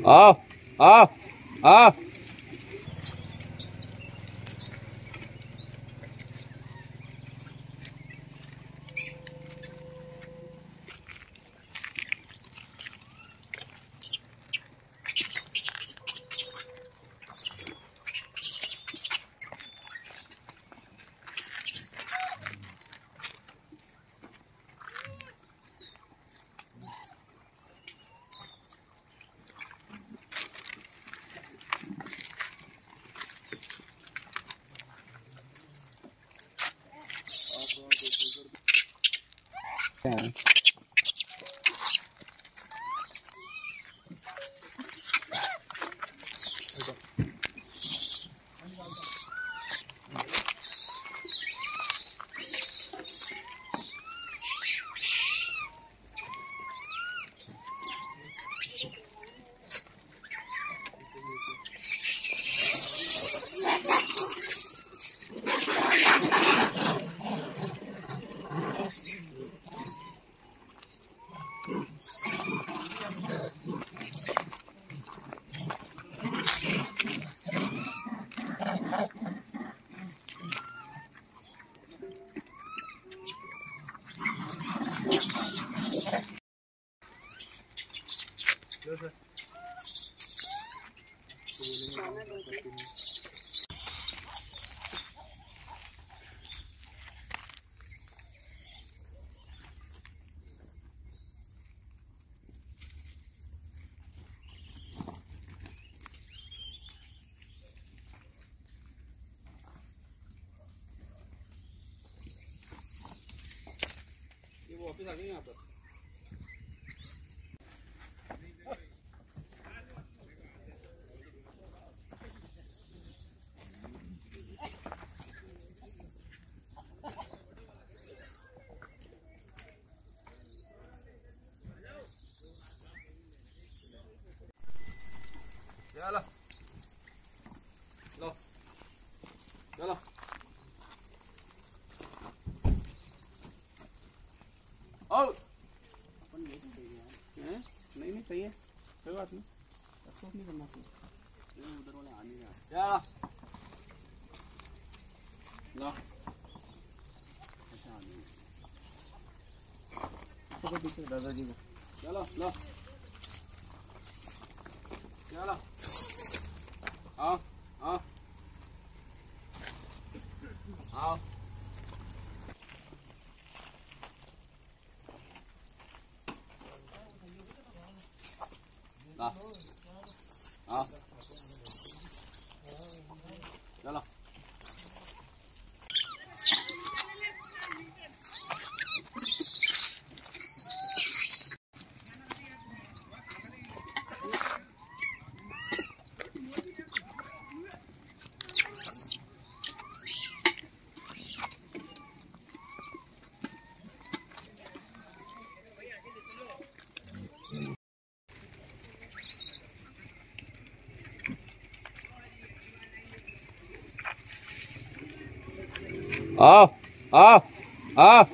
आओ आओ आओ। वो वापस आ गए यहाँ पर। चलो लो चलो नहीं सही है, कोई बात नहीं, अफसोस नहीं करना चाहिए। उधर वाले आ नहीं रहा। लो ऐसा आ नहीं तो पीछे दादाजी को। चलो लो चलो आओ आओ आओ। हाँ चलो आओ आओ आओ।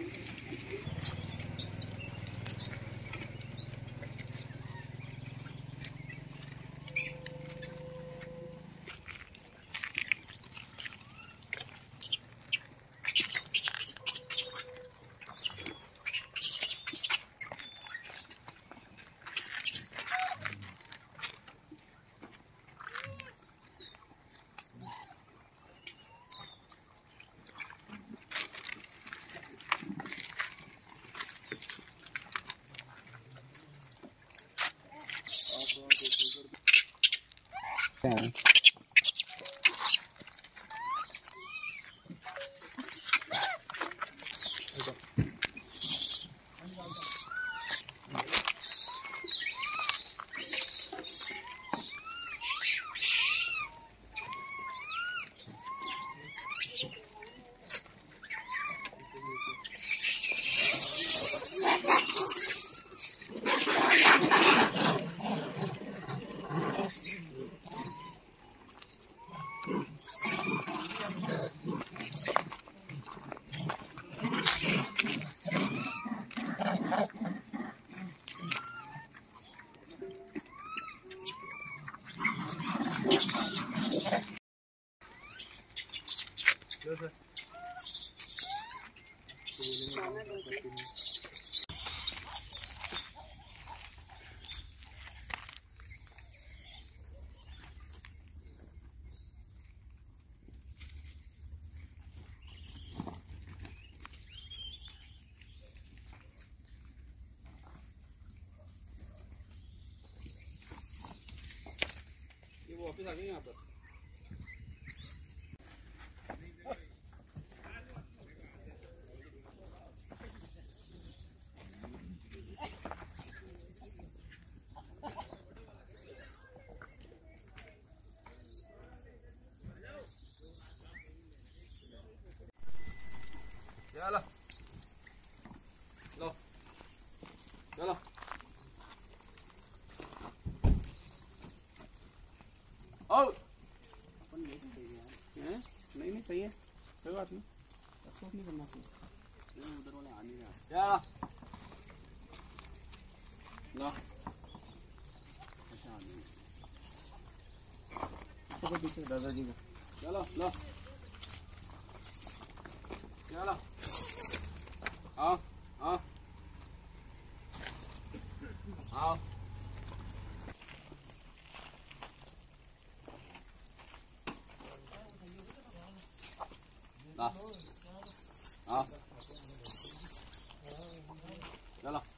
वो वापस आ गए यहाँ पर। चलो लो चलो अपन ले तो यार नहीं नहीं सही है कोई बात नहीं अफसोस नहीं करना चाहिए उधर वाला आ नहीं रहा लो ऐसा आ नहीं तो पीछे दादाजी का चलो लो चलो आओ आओ आओ आओ चलो